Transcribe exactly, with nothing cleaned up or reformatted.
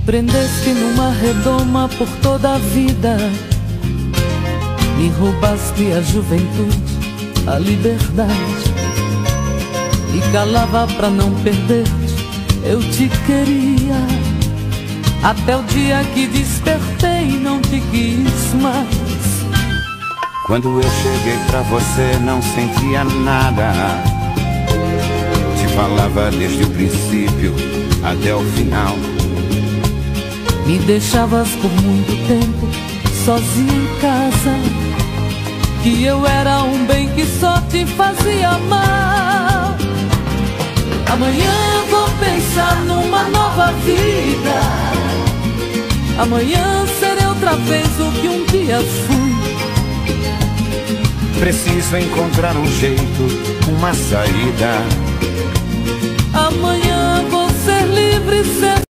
Prendeste numa redoma por toda a vida, me roubaste a juventude, a liberdade. Me calava pra não perder-te, eu te queria, até o dia que despertei e não te quis mais. Quando eu cheguei pra você não sentia nada, te falava desde o princípio até o final. Me deixavas por muito tempo sozinha em casa, que eu era um bem que só te fazia mal. Amanhã vou pensar numa nova vida, amanhã serei outra vez o que um dia fui. Preciso encontrar um jeito, uma saída. Amanhã vou ser livre, ser